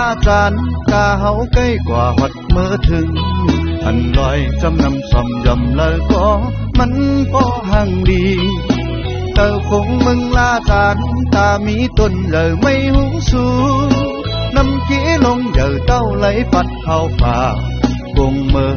la chán ta hấu cây quả hoạt mơ thường hẳn loài trăm năm xòm dầm lời có mắn có hàng đi tờ khung mừng la chán ta mỹ tuần giờ mây húng xuống năm kỹ lông giờ tao lấy phật hào phà cùng mơ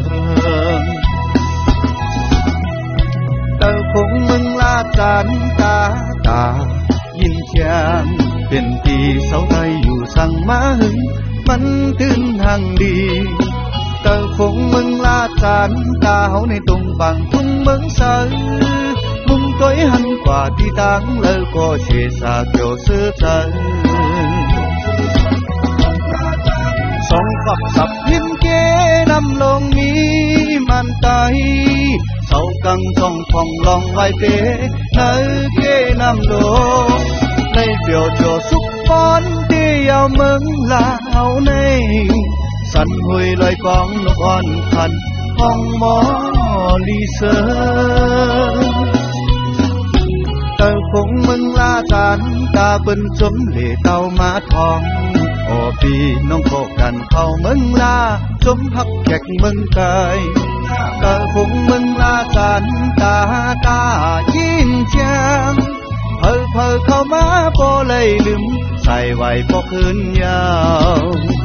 tờ khung mừng la chán ta nhìn chàng tiền tì sáu tay dù sang má hứng bắn tương hàng đi tờ khung mừng la chán ta hấu này tung bằng tung mừng sơ mung tối hăn quả đi táng lỡ có xề xa kiểu sơ chân sóng khắp sập hiên kế năm lông mi màn tay sau căng trong phòng lòng vai bế nơi kế năm lô nay biểu cho xúc phón đi ao mừng là áo này săn hồi loài con lúc oan khăn phong mó ly sơ tờ khung mừng la chán ta bên chấm lệ tàu má thong ô pi nông khổ cằn khâu mừng la chấm hắc kẹt mừng cài tờ khung mừng la chán ta nhìn chang phơ khâu má bô lây lửm xài vài bó hơn nhau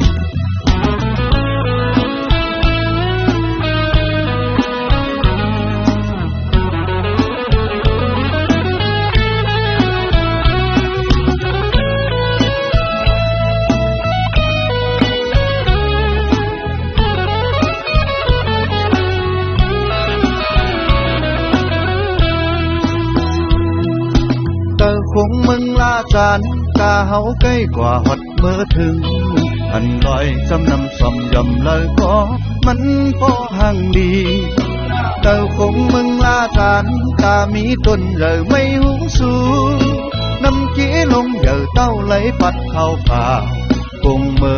khung mừng la chán ta hấu cây quả hoạt mơ thường hẳn loài trăm năm xòm dầm lời có mắn có hàng đi tờ khung mừng la chán ta mỹ tuần giờ mây húng xuống năm kỹ lông giờ tao lấy phật hào phà cùng mơ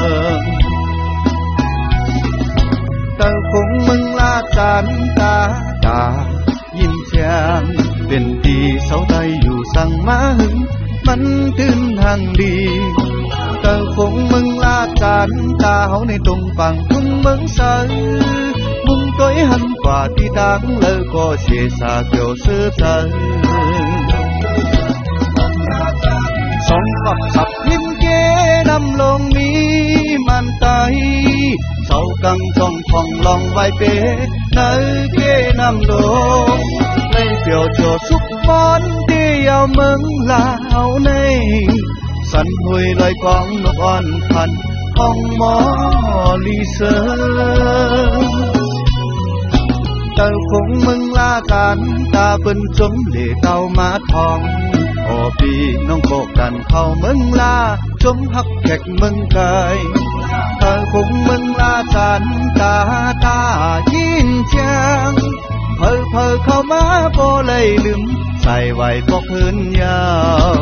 tờ khung mừng la chán ta nhìn chàng tiền tì sáu tay dù sang má hứng bắn tương hàng đi tờ khung mừng la chán ta hấu này tung bằng tung mừng sơ mung tối hăn quả đi táng lỡ có xề xa kiểu sơ chân sóng khắp sập hiên kế năm lông mi màn tay sau căng trong phòng lòng vai bế nơi kế năm lô nay biểu cho xúc phón đi ao mừng là áo này săn hồi loài con lúc oan khăn phong mó ly sơ tờ khung mừng la chán ta bên chấm lệ tàu má thong ô pi nông khổ cằn khâu mừng la chấm hắc kẹt mừng cài tờ khung mừng la chán ta nhìn chang phơ khâu má bô lây lửm xài vài bó hơn nhau